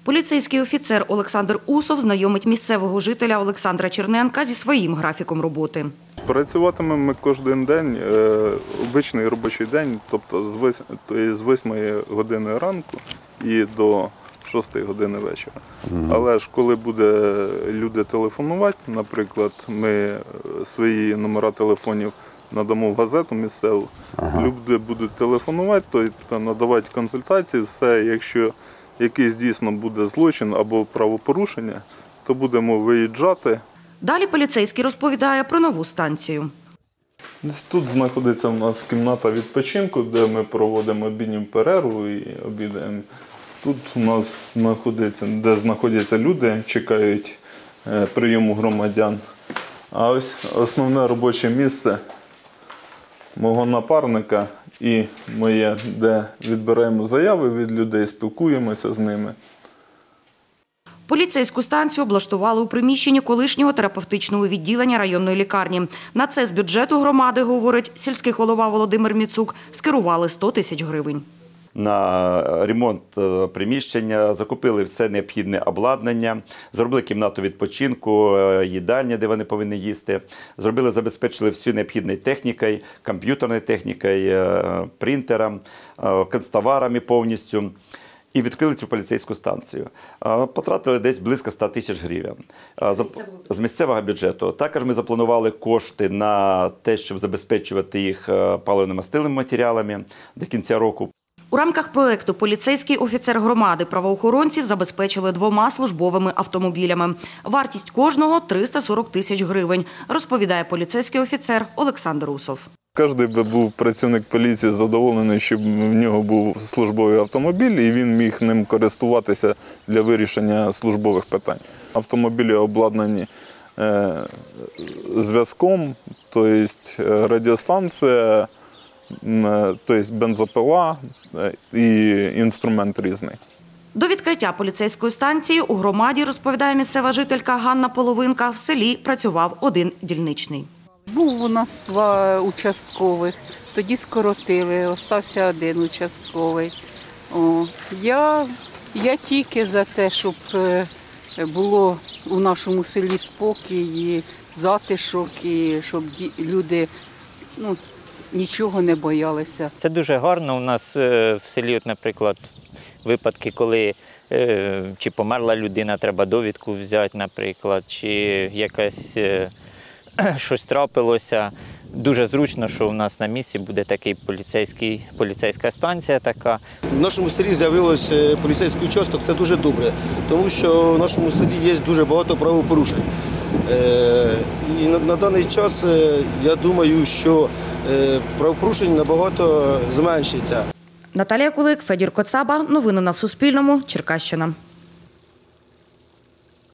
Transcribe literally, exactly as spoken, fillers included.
Поліцейський офіцер Олександр Усов знайомить місцевого жителя Олександра Черненка зі своїм графіком роботи. Працюватимемо ми кожен день, обичний робочий день, тобто з восьмої години ранку і до шостої години вечора. Але ж коли буде люди телефонувати, наприклад, ми свої номера телефонів надамо в газету місцеву, ага. Люди будуть телефонувати, тобто надавати консультації, все, якщо якийсь дійсно буде злочин або правопорушення, то будемо виїжджати. Далі поліцейський розповідає про нову станцію. Тут знаходиться у нас кімната відпочинку, де ми проводимо обідню перерву і обідаємо. Тут у нас знаходиться, де знаходяться люди, чекають прийому громадян. А ось основне робоче місце мого напарника і моє, де відбираємо заяви від людей, спілкуємося з ними. Поліцейську станцію облаштували у приміщенні колишнього терапевтичного відділення районної лікарні. На це з бюджету громади, говорить сільський голова Володимир Міцук, скерували сто тисяч гривень. На ремонт приміщення, закупили все необхідне обладнання, зробили кімнату відпочинку, їдальня, де вони повинні їсти, зробили, забезпечили всю необхідною технікою, комп'ютерною технікою, принтером, канцтоварами повністю. І відкрили цю поліцейську станцію. Потратили десь близько ста тисяч гривень з місцевого бюджету. Також ми запланували кошти на те, щоб забезпечувати їх паливно-мастильними матеріалами до кінця року. У рамках проєкту поліцейський офіцер громади правоохоронців забезпечили двома службовими автомобілями. Вартість кожного – триста сорок тисяч гривень, розповідає поліцейський офіцер Олександр Усов. Кожен би був працівник поліції задоволений, щоб в нього був службовий автомобіль і він міг ним користуватися для вирішення службових питань. Автомобілі обладнані зв'язком, тобто радіостанція, тобто бензопила і інструмент різний. До відкриття поліцейської станції у громаді, розповідає місцева жителька Ганна Половинка, в селі працював один дільничний. Був у нас два участкових, тоді скоротили, остався один участковий. О, я, я тільки за те, щоб було у нашому селі спокій, затишок, і щоб люди ну, нічого не боялися. Це дуже гарно. У нас в селі, от, наприклад, випадки, коли чи померла людина, треба довідку взяти, наприклад, чи якась щось трапилося. Дуже зручно, що у нас на місці буде такий поліцейський, поліцейська станція така. В нашому селі з'явився поліцейський участок, це дуже добре, тому що в нашому селі є дуже багато правопорушень. І на даний час я думаю, що правопорушень набагато зменшиться. Наталія Кулик, Федір Коцаба. Новини на Суспільному. Черкащина.